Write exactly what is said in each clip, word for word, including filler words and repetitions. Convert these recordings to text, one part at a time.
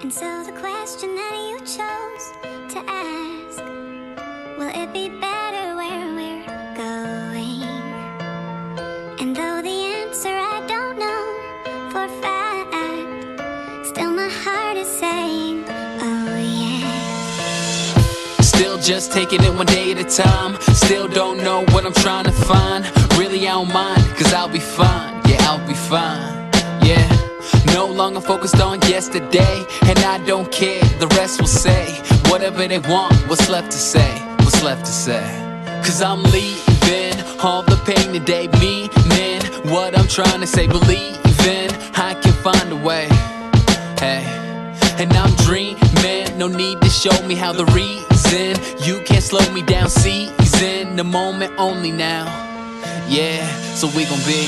And so the question that you chose to ask, will it be better where we're going? And though the answer I don't know for a fact, still my heart is saying, oh yeah. Still just taking it one day at a time. Still don't know what I'm trying to find. Really I don't mind, cause I'll be fine. Yeah, I'll be fine, yeah. No longer focused on yesterday, and I don't care, the rest will say whatever they want. What's left to say, what's left to say? Cause I'm leaving all the pain today, meaning what I'm trying to say. Believing I can find a way, hey. And I'm dreaming, no need to show me how. The reason you can't slow me down, seizing the moment only now, yeah. So we gon' be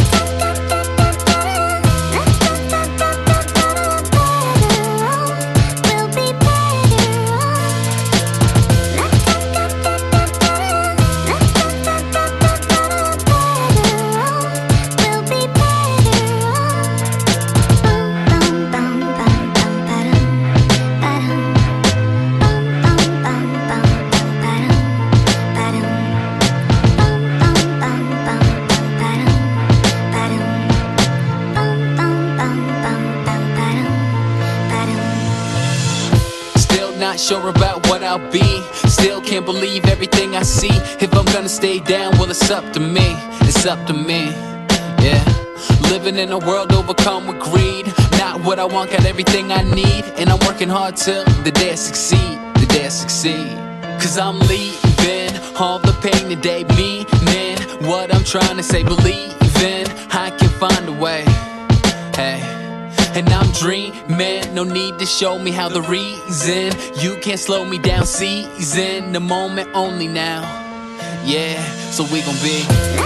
not sure about what I'll be. Still can't believe everything I see. If I'm gonna stay down, well it's up to me. It's up to me, yeah. Living in a world overcome with greed. Not what I want, got everything I need. And I'm working hard till the day I succeed. The day I succeed. Cause I'm leaving all the pain today, meaning what I'm trying to say. Believing I can find a way, hey. And I'm dreaming, no need to show me how. The reason you can't slow me down, seizing the moment only now, yeah. So we gon' be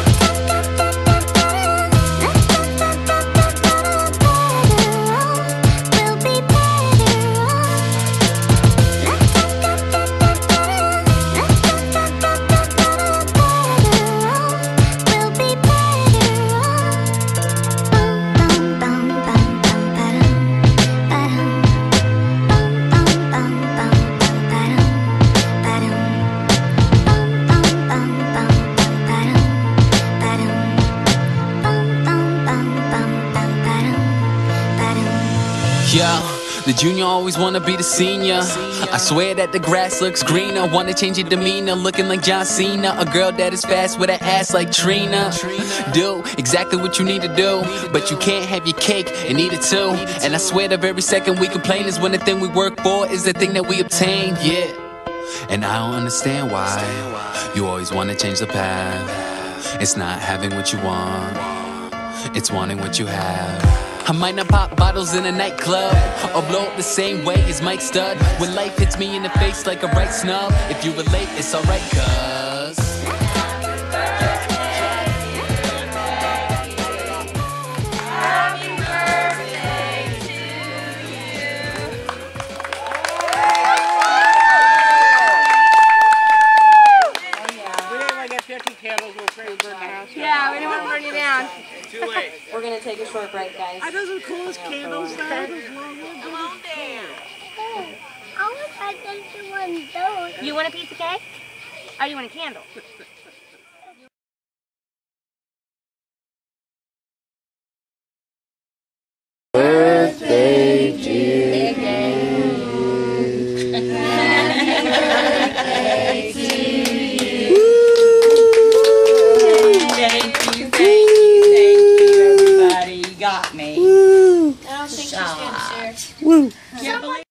yeah. The junior always wanna be the senior. I swear that the grass looks greener. Wanna change your demeanor, looking like John Cena. A girl that is fast with an ass like Trina. Do exactly what you need to do, but you can't have your cake and eat it too. And I swear that every second we complain is when the thing we work for is the thing that we obtain, yeah. And I don't understand why you always wanna change the path. It's not having what you want, it's wanting what you have. I might not pop bottles in a nightclub or blow up the same way as Mike Stud. When life hits me in the face like a right snub, if you relate, it's alright, cuz Happy birthday to you. Oh yeah. We didn't want to get fifty candles, we'll pray to burn the house. Yeah, we don't want to burn you down. Too late. We're going to take a short break, guys. Are those the coolest candles there? Come on there. Oh, I wish I did one of those. You want a piece of cake? Or you want a candle? Birthday to you. Birthday to you. Thank you, thank you, thank you, everybody. You got me. I don't think she's going to share. Can't believe